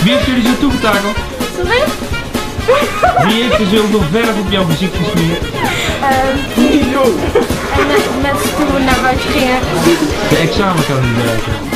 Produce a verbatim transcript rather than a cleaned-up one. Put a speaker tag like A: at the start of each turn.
A: Wie heeft jullie zo toegetakeld?
B: Sorry?
A: Wie heeft er zoveel verf op jouw gezicht gesmeerd?
B: Um, en met, met toen we naar buiten gingen.
A: De examenkandidaten.